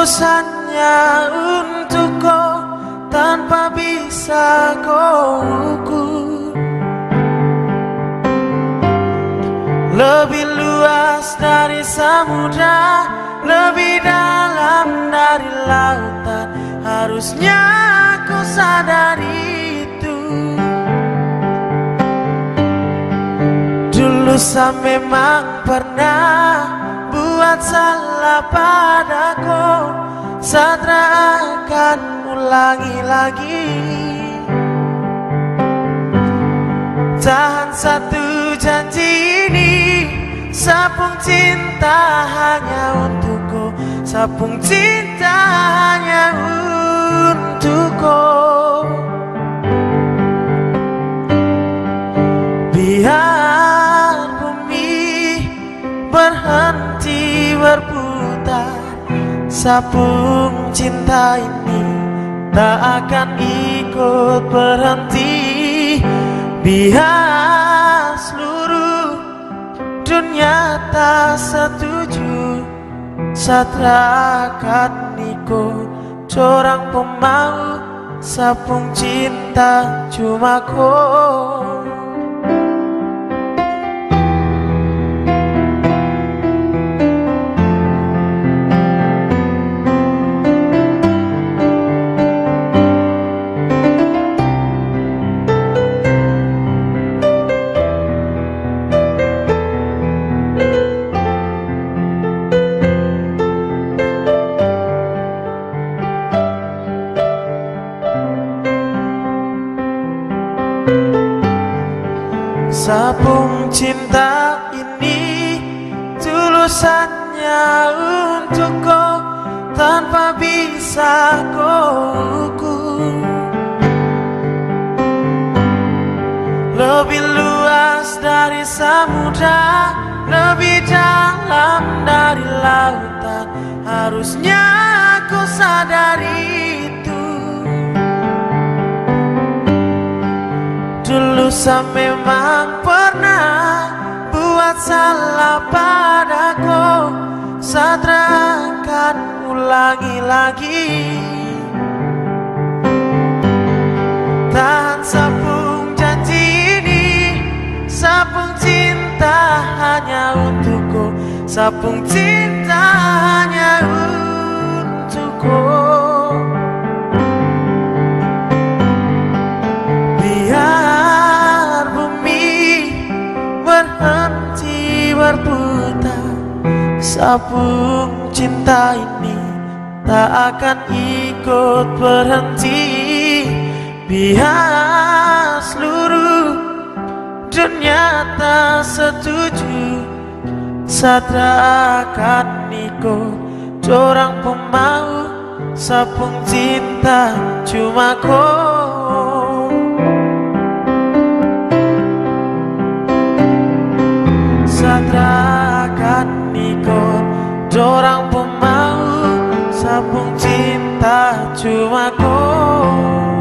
Tulusannya untuk kau tanpa bisa kau ukur. Lebih luas dari samudra, lebih dalam dari lautan. Harusnya kau sadari itu. Dulu saya memang pernah buat salah padaku, saya akan ulangi lagi. Tahan satu janji ini, sapung cinta hanya untukku, sapung cinta hanya untukku. Biar bumi berhenti berputar, sapung cinta ini tak akan ikut berhenti. Biar seluruh dunia tak setuju, satrakan ikut corang pemau, sapung cinta cuma kau. Sapung cinta ini tulusannya untuk kau tanpa bisa kau ukur. Lebih luas dari samudra, lebih dalam dari lautan. Harusnya kau sadari itu. Dulu saya memang pernah buat salah padaku, saya akan ulangi lagi. Tahan sapung janji ini, sapung cinta hanya untukku, sapung cinta hanya untukku. Berputar, sapung cinta ini tak akan ikut berhenti. Biar seluruh dunia tak setuju, satrakan ikut corang pemau, sapung cinta cuma kau. Satrakan ikut dorang pemau, sapung cinta cuma kau.